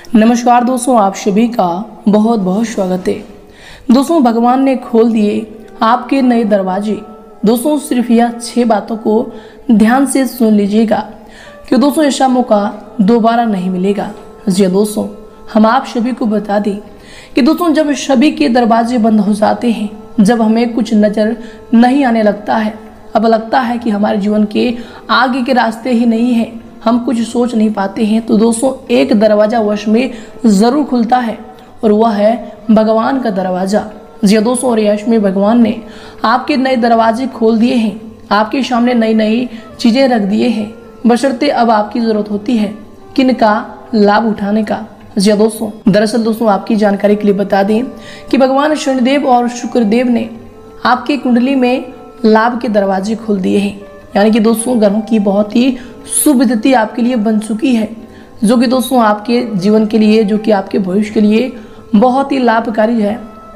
नमस्कार दोस्तों, आप सभी का बहुत बहुत स्वागत है। दोस्तों, भगवान ने खोल दिए आपके नए दरवाजे। दोस्तों, सिर्फ यह 6 बातों को ध्यान से सुन लीजिएगा कि दोस्तों ऐसा मौका दोबारा नहीं मिलेगा। जी दोस्तों, हम आप सभी को बता दें कि दोस्तों जब सभी के दरवाजे बंद हो जाते हैं, जब हमें कुछ नज़र नहीं आने लगता है, अब लगता है कि हमारे जीवन के आगे के रास्ते ही नहीं हैं, हम कुछ सोच नहीं पाते हैं, तो दोस्तों एक दरवाज़ा वश में ज़रूर खुलता है और वह है भगवान का दरवाज़ा। जी दोस्तों, और यश में भगवान ने आपके नए दरवाजे खोल दिए हैं, आपके सामने नई नई चीज़ें रख दिए हैं, बशर्ते अब आपकी ज़रूरत होती है किनका लाभ उठाने का। जी दोस्तों, दरअसल दोस्तों आपकी जानकारी के लिए बता दें कि भगवान शनिदेव और शुक्रदेव ने आपकी कुंडली में लाभ के दरवाजे खोल दिए हैं। यानी कि दोस्तों ग्रहों की बहुत ही शुभ तिथि आपके लिए बन चुकी है, जो कि दोस्तों आपके जीवन के लिए, जो कि आपके भविष्य के लिए बहुत ही लाभकारी है।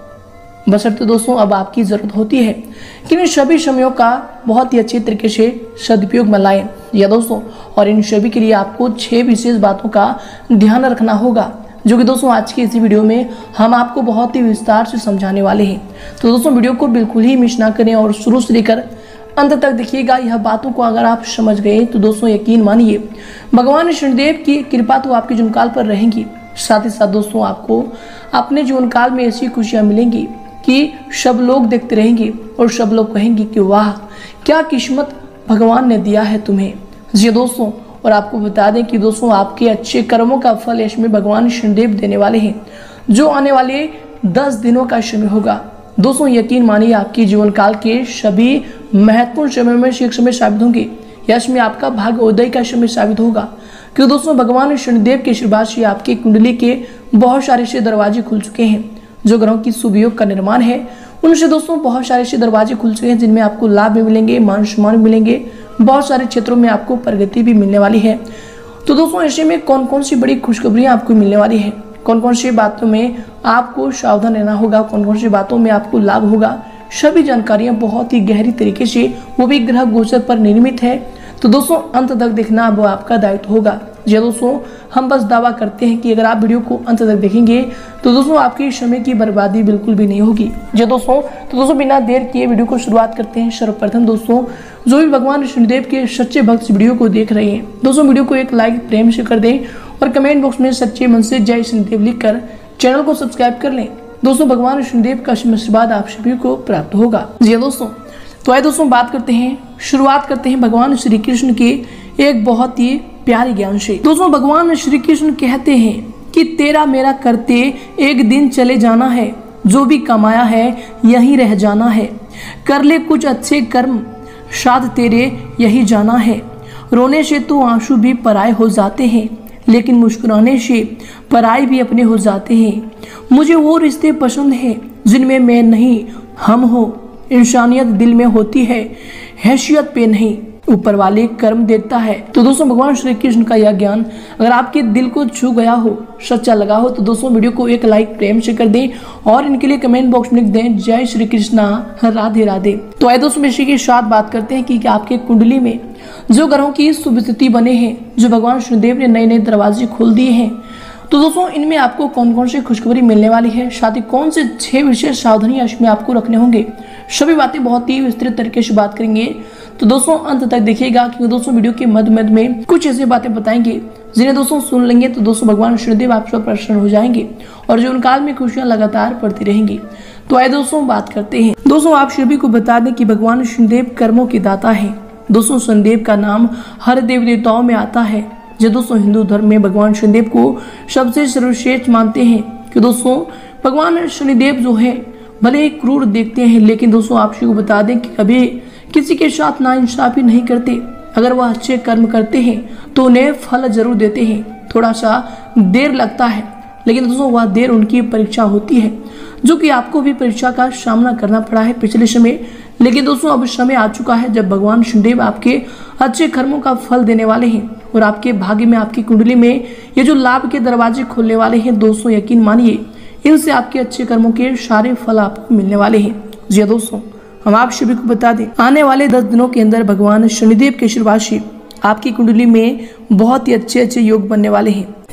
बशर्ते दोस्तों अब आपकी ज़रूरत होती है कि इन सभी समयों का बहुत ही अच्छे तरीके से सदुपयोग में लाएं। या दोस्तों, और इन सभी के लिए आपको 6 विशेष बातों का ध्यान रखना होगा, जो कि दोस्तों आज की इसी वीडियो में हम आपको बहुत ही विस्तार से समझाने वाले हैं। तो दोस्तों वीडियो को बिल्कुल ही मिस ना करें और शुरू से लेकर अंत तक देखिएगा। यह बातों को अगर आप समझ गए तो दोस्तों यकीन मानिए भगवान शनिदेव की कृपा तो आपके जीवन काल पर रहेंगी। साथ ही साथ दोस्तों आपको अपने जीवन काल में ऐसी खुशियां मिलेंगी कि सब लोग देखते रहेंगे और सब लोग कहेंगे कि वाह क्या किस्मत भगवान ने दिया है तुम्हें। जी दोस्तों, और आपको बता दें कि दोस्तों आपके अच्छे कर्मों का फल इसमें भगवान शनिदेव देने वाले हैं, जो आने वाले 10 दिनों का समय होगा। दोस्तों यकीन मानिए आपके जीवन काल के सभी महत्वपूर्ण समय में से एक समय साबित होंगे। यश में आपका भाग्योदय का समय साबित होगा, क्योंकि दोस्तों भगवान शनिदेव के आशीर्वाद से आपके कुंडली के बहुत सारे से दरवाजे खुल चुके हैं। जो ग्रहों की शुभ योग का निर्माण है उनसे दोस्तों बहुत सारे से दरवाजे खुल चुके हैं, जिनमें आपको लाभ भी मिलेंगे, मान सम्मान मिलेंगे, बहुत सारे क्षेत्रों में आपको प्रगति भी मिलने वाली है। तो दोस्तों ऐसे में कौन कौन सी बड़ी खुशखबरियां आपको मिलने वाली है, कौन कौन सी बातों में आपको सावधान रहना होगा, कौन कौन सी बातों में आपको लाभ होगा, सभी जानकारियां बहुत ही गहरी तरीके से, वो भी ग्रह गोचर पर निर्मित है। तो दोस्तों अंत तक देखना वो आपका दायित्व होगा। जी दोस्तों, हम बस दावा करते हैं कि अगर आप वीडियो को अंत तक देखेंगे तो दोस्तों आपकी समय की बर्बादी बिल्कुल भी नहीं होगी। जी दोस्तों, तो दोस्तों बिना देर किए वीडियो को शुरुआत करते हैं। सर्वप्रथम दोस्तों जो भी भगवान शनिदेव के सच्चे भक्त वीडियो को देख रहे हैं, दोस्तों वीडियो को एक लाइक प्रेम से कर दें और कमेंट बॉक्स में सच्चे मन से जय शनिदेव लिखकर चैनल को सब्सक्राइब कर लें। दोस्तों भगवान शनिदेव का आशीर्वाद आप सभी को प्राप्त होगा। जी दोस्तों, तो आइए दोस्तों बात करते हैं, शुरुआत करते हैं भगवान श्री कृष्ण के एक बहुत ही प्यारे ज्ञान से। दोस्तों भगवान श्री कृष्ण कहते हैं कि तेरा मेरा करते एक दिन चले जाना है, जो भी कमाया है यहीं रह जाना है, कर ले कुछ अच्छे कर्म शायद तेरे यही जाना है। रोने से तो आंसू भी पराए हो जाते हैं, लेकिन मुस्कुराने से पराए भी अपने हो जाते हैं। मुझे वो रिश्ते पसंद हैं जिनमें मैं नहीं हम हो, इंसानियत दिल में होती है, हैसियत पे नहीं, ऊपर वाले कर्म देखता है। तो दोस्तों भगवान श्री कृष्ण का यह ज्ञान अगर आपके दिल को छू गया हो, सच्चा लगा हो, तो दोस्तों वीडियो को एक लाइक प्रेम से कर दें और इनके लिए कमेंट बॉक्स में लिख दें जय श्री कृष्णा राधे राधे। तो आइए दोस्तों इसी के साथ बात करते हैं कि आपके कुंडली में जो ग्रहों की शुभ स्थिति बने हैं, जो भगवान शनिदेव ने नए नए दरवाजे खोल दिए हैं, तो दोस्तों इनमें आपको कौन कौन सी खुशखबरी मिलने वाली है, साथ ही कौन से 6 विशेष सावधानियां इसमें आपको रखने होंगे, सभी बातें बहुत ही विस्तृत तरीके से बात करेंगे। तो दोस्तों अंत तक देखिएगा, क्योंकि दोस्तों वीडियो के मध्य मध्य में कुछ ऐसी बातें बताएंगे जिन्हें दोस्तों सुन लेंगे तो दोस्तों भगवान शनिदेव आप सब प्रसन्न हो जाएंगे और जीवन काल में खुशियां लगातार बढ़ती रहेंगी। तो आइए दोस्तों बात करते हैं। दोस्तों आप सभी को बता दें कि भगवान शनिदेव कर्मों के दाता है। दोस्तों शनिदेव का नाम हर देव देवताओं में आता है। जो दोस्तों हिंदू धर्म में भगवान शनिदेव को सबसे सर्वश्रेष्ठ मानते हैं कि दोस्तों भगवान शनिदेव जो है भले ही क्रूर देखते हैं, लेकिन दोस्तों आप सभी को बता दें कि कभी किसी के साथ नाइंसाफी नहीं करते। अगर वह अच्छे कर्म करते हैं तो उन्हें फल जरूर देते हैं। थोड़ा सा देर लगता है, लेकिन दोस्तों वह देर उनकी परीक्षा होती है, जो कि आपको भी परीक्षा का सामना करना पड़ा है पिछले समय। लेकिन दोस्तों अब समय आ चुका है जब भगवान शनिदेव आपके अच्छे कर्मों का फल देने वाले हैं और आपके भाग्य में, आपकी कुंडली में ये जो लाभ के दरवाजे खोलने वाले हैं। दोस्तों यकीन मानिए इनसे आपके अच्छे कर्मों के सारे फल आपको मिलने वाले हैं। जी दोस्तों, हम आप सभी को बता दें आने वाले 10 दिनों के अंदर भगवान शनिदेव के आशीर्वाद से आपकी कुंडली में बहुत ही अच्छे अच्छे योग बनने वाले हैं।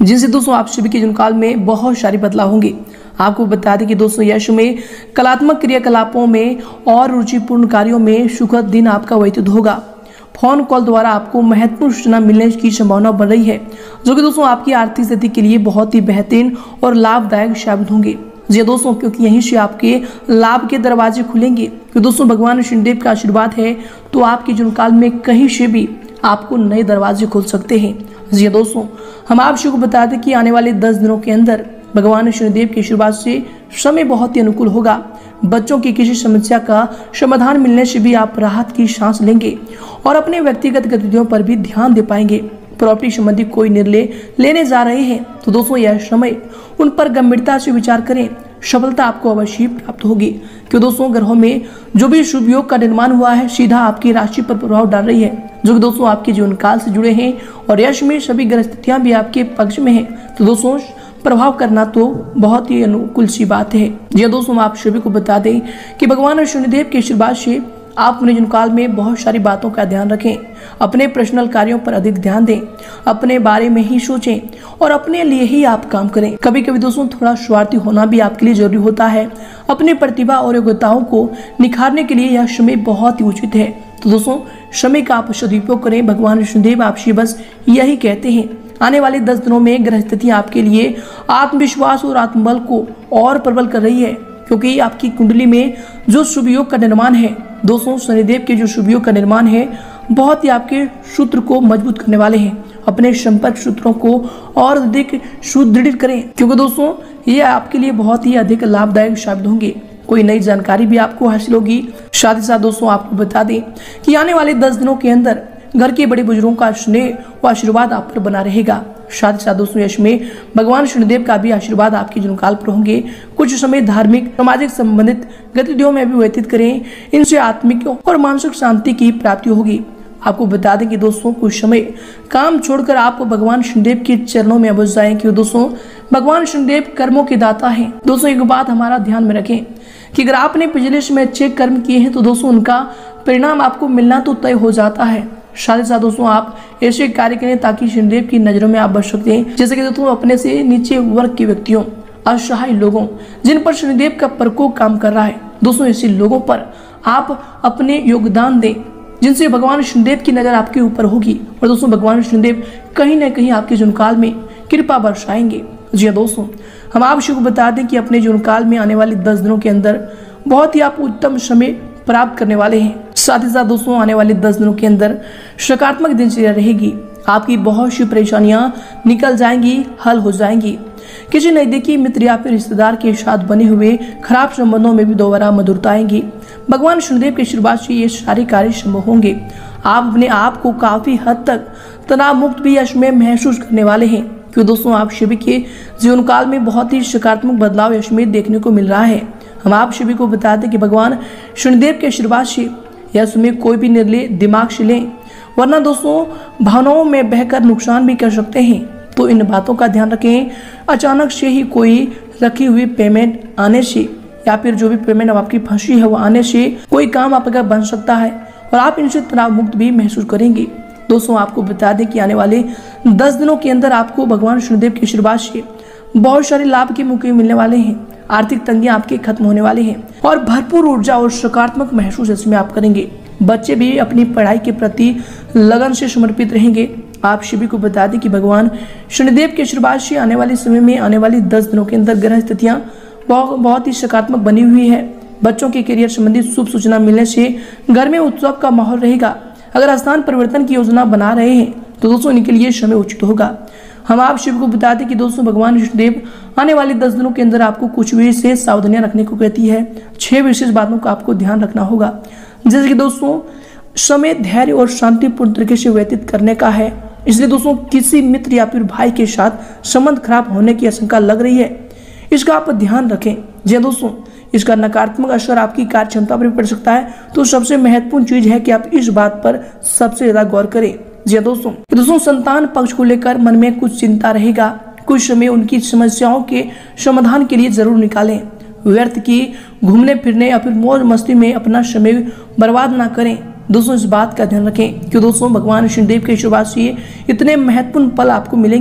जिनसे दोस्तों आप सभी के जीवन काल में बहुत सारे बदलाव होंगे। आपको बता दें कि दोस्तों यश में, कलात्मक क्रियाकलापों में और रुचिपूर्ण कार्यों में सुखद दिन आपका व्यतीत होगा। फोन कॉल द्वारा आपको महत्वपूर्ण सूचना मिलने की संभावना बन रही है, जो कि दोस्तों आपकी आर्थिक स्थिति के लिए बहुत ही बेहतरीन और लाभदायक साबित होंगे। जी दोस्तों, क्योंकि यहीं से आपके लाभ के दरवाजे खुलेंगे। तो दोस्तों भगवान शनिदेव का आशीर्वाद है तो आपके जीवन काल में कहीं से भी आपको नए दरवाजे खुल सकते हैं। जी दोस्तों, हम आप सबको बता दें कि आने वाले 10 दिनों के अंदर भगवान शनिदेव के आशीर्वाद से समय बहुत ही अनुकूल होगा। बच्चों की किसी समस्या का समाधान मिलने से भी आप राहत की सांस लेंगे और अपने व्यक्तिगत गतिविधियों पर भी ध्यान दे पाएंगे। प्रॉपर्टी संबंधी कोई निर्णय लेने जा रहे हैं तो दोस्तों यह समय उन पर गंभीरता से विचार करें। सफलता आपको अवश्य प्राप्त होगी। क्यों दोस्तों, ग्रहों में जो भी शुभ योग का निर्माण हुआ है सीधा आपकी राशि पर प्रभाव डाल रही है, जो कि दोस्तों आपके जीवन काल से जुड़े हैं और यश में सभी ग्रह स्थितियां भी आपके पक्ष में है। तो दोस्तों प्रभाव करना तो बहुत ही अनुकूल सी बात है। जी दोस्तों, हम आप सभी को बता दें कि भगवान शनिदेव के आशीर्वाद से आप अपने जीवन काल में बहुत सारी बातों का ध्यान रखें। अपने पर्सनल कार्यों पर अधिक ध्यान दें, अपने बारे में ही सोचें और अपने लिए ही आप काम करें। कभी कभी दोस्तों थोड़ा स्वार्थी होना भी आपके लिए जरूरी होता है। अपनी प्रतिभा और योग्यताओं को निखारने के लिए यह समय बहुत ही उचित है। तो दोस्तों समय का आप सदुपयोग करें। भगवान शनिदेव आपसे बस यही कहते हैं। आने वाले 10 दिनों में ग्रह स्थितियां आपके लिए आत्मविश्वास और आत्मबल को और प्रबल कर रही है, क्योंकि आपकी कुंडली में जो शुभ योग का निर्माण है दोस्तों, शनिदेव के जो शुभ योग का निर्माण है बहुत ही आपके सूत्र को मजबूत करने वाले हैं। अपने संपर्क सूत्रों को और अधिक सुदृढ़ करें, क्योंकि दोस्तों ये आपके लिए बहुत ही अधिक लाभदायक साबित होंगे। कोई नई जानकारी भी आपको हासिल होगी। साथ ही साथ दोस्तों आपको बता दें कि आने वाले 10 दिनों के अंदर घर के बड़े बुजुर्गों का स्नेह व आशीर्वाद आप पर बना रहेगा। साथ ही साथ दोस्तों यश में भगवान शनिदेव का भी आशीर्वाद आपके जीवन काल पर होंगे। कुछ समय धार्मिक सामाजिक संबंधित गतिविधियों में भी व्यतीत करें। इनसे आत्मिक और मानसिक शांति की प्राप्ति होगी। आपको बता दें कि दोस्तों कुछ समय काम छोड़कर आप भगवान शनिदेव के चरणों में अवश्य जाएं, क्योंकि दोस्तों भगवान शनिदेव कर्मों के दाता हैं। दोस्तों एक बात हमारा ध्यान में रखें कि अगर आपने पिछले समय अच्छे कर्म किए हैं तो दोस्तों उनका परिणाम आपको मिलना तो तय हो जाता है। साथ ही साथ दोस्तों आप ऐसे कार्य करें ताकि शनिदेव की नजरों में आप बच सकते हैं। जैसे कि दोस्तों अपने से नीचे वर्ग के व्यक्तियों, असहाय लोगों जिन पर शनिदेव का प्रकोप काम कर रहा है, दोस्तों ऐसे लोगों पर आप अपने योगदान दें, जिनसे भगवान शनिदेव की नजर आपके ऊपर होगी और दोस्तों भगवान शनिदेव कहीं ना कहीं आपके जीवन काल में कृपा बरसाएंगे। जी हाँ दोस्तों, हम आप सबको बता दें कि अपने जीवन काल में आने वाले 10 दिनों के अंदर बहुत ही आप उत्तम समय प्राप्त करने वाले हैं। साथ ही साथ दोस्तों आने वाले 10 दिनों के अंदर सकारात्मक दिनचर्या रहेगी। आपकी बहुत सी परेशानियां निकल जाएंगी, हल हो जाएंगी। किसी नजदीकी मित्र या फिर रिश्तेदार के साथ बने हुए खराब संबंधों में भी दोबारा मधुरता आएंगी। भगवान शनिदेव के आशीर्वाद से ये सारे कार्य संभव होंगे। आप अपने आप को काफी हद तक तनाव मुक्त भी यश में महसूस करने वाले हैं, क्योंकि दोस्तों आप सभी के जीवन काल में बहुत ही सकारात्मक बदलाव यश में देखने को मिल रहा है। हम आप सभी को बता दें कि भगवान शनिदेव के आशीर्वाद से या उसमें कोई भी निर्णय दिमाग से लें, वरना दोस्तों भावनाओं में बहकर नुकसान भी कर सकते हैं। तो इन बातों का ध्यान रखें। अचानक से ही कोई रखी हुई पेमेंट आने से या फिर जो भी पेमेंट अब आपकी फंसी है वो आने से कोई काम आपका बन सकता है और आप इनसे तनाव मुक्त भी महसूस करेंगे। दोस्तों आपको बता दें कि आने वाले 10 दिनों के अंदर आपको भगवान शनिदेव के आशीर्वाद से बहुत सारे लाभ के मौके मिलने वाले हैं। आर्थिक तंगियां आपके खत्म होने वाली हैं और भरपूर ऊर्जा और सकारात्मक महसूस इसमें आप करेंगे। बच्चे भी अपनी पढ़ाई के प्रति लगन से समर्पित रहेंगे। आप सभी को बता दें कि भगवान शनिदेव के आशीर्वाद से आने वाले समय में आने वाली 10 दिनों के अंदर ग्रह स्थितियां बहुत ही सकारात्मक बनी हुई है। बच्चों के करियर संबंधी शुभ सूचना मिलने से घर में उत्सव का माहौल रहेगा। अगर स्थान परिवर्तन की योजना बना रहे हैं तो दोस्तों इनके लिए समय उचित होगा। हम आप शिव को बता दें कि दोस्तों भगवान विष्णुदेव आने वाले 10 दिनों के अंदर आपको कुछ विशेष सावधानियां रखने को कहती है। 6 विशेष बातों का आपको ध्यान रखना होगा, जैसे कि दोस्तों समय धैर्य और शांतिपूर्ण तरीके से व्यतीत करने का है। इसलिए दोस्तों किसी मित्र या फिर भाई के साथ संबंध खराब होने की आशंका लग रही है, इसका आप ध्यान रखें। जी दोस्तों, इसका नकारात्मक असर आपकी कार्य क्षमता पर भी पड़ सकता है। तो सबसे महत्वपूर्ण चीज है कि आप इस बात पर सबसे ज्यादा गौर करें। जी दोस्तों संतान पक्ष को लेकर मन में कुछ चिंता रहेगा। कुछ समय उनकी समस्याओं के समाधान के लिए जरूर निकालें। व्यर्थ की घूमने फिरने या फिर मौज मस्ती में अपना समय बर्बाद ना करें। दोस्तों इस बात का ध्यान रखें कि दोस्तों भगवान शनिदेव के आशीर्वाद से इतने महत्वपूर्ण पल आपको मिलेंगे,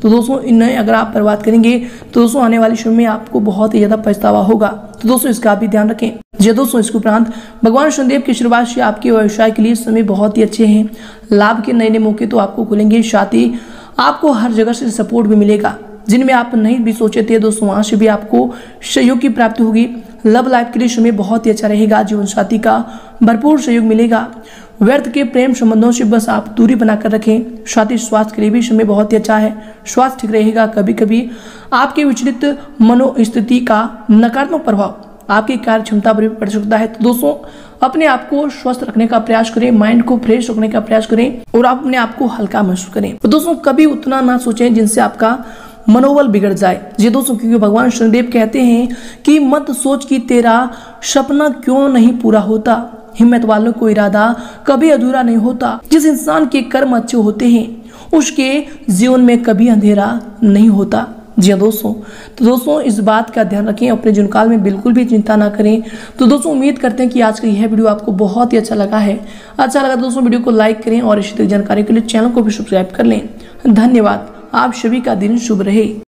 तो दोस्तों इन्हें अगर आप बर्बाद करेंगे तो दोस्तों आने वाले समय में आपको बहुत ही ज्यादा पछतावा होगा। तो दोस्तों इसका भी ध्यान रखें। जी दोस्तों, इसके उपरांत भगवान शनिदेव की आशीर्वाद से आपके व्यवसाय के लिए समय बहुत ही अच्छे हैं। लाभ के नए नए मौके तो आपको खुलेंगे, साथ ही आपको हर जगह से सपोर्ट भी मिलेगा। जिनमें आप नहीं भी सोचे थे दोस्तों, वहां से भी आपको सहयोग की प्राप्ति होगी। लव लाइफ के लिए समय बहुत ही अच्छा रहेगा। जीवन साथी का भरपूर सहयोग मिलेगा। व्यर्थ के प्रेम संबंधों से बस आप दूरी बनाकर रखें। साथ ही स्वास्थ्य के लिए भी समय बहुत ही अच्छा है। स्वास्थ्य ठीक रहेगा। कभी कभी आपके विचलित मनोस्थिति का नकारात्मक प्रभाव आपकी कार्य क्षमता पर भी पड़ सकता है। तो दोस्तों अपने आप को स्वस्थ रखने का प्रयास करें, माइंड को फ्रेश रखने का प्रयास करें और आप अपने आप को हल्का महसूस करें। तो दोस्तों कभी उतना ना सोचें जिनसे आपका मनोबल बिगड़ जाए। जी दोस्तों, क्योंकि भगवान शनिदेव कहते हैं कि मत सोच कि तेरा सपना क्यों नहीं पूरा होता। हिम्मत वालों को इरादा कभी अधूरा नहीं होता। जिस इंसान के कर्म अच्छे होते हैं उसके जीवन में कभी अंधेरा नहीं होता। जी हाँ दोस्तों, तो दोस्तों इस बात का ध्यान रखें, अपने जीवन काल में बिल्कुल भी चिंता ना करें। तो दोस्तों उम्मीद करते हैं कि आज का यह वीडियो आपको बहुत ही अच्छा लगा है। अच्छा लगा दोस्तों वीडियो को लाइक करें और इसी तरह जानकारी के लिए चैनल को भी सब्सक्राइब कर लें। धन्यवाद। आप सभी का दिन शुभ रहे।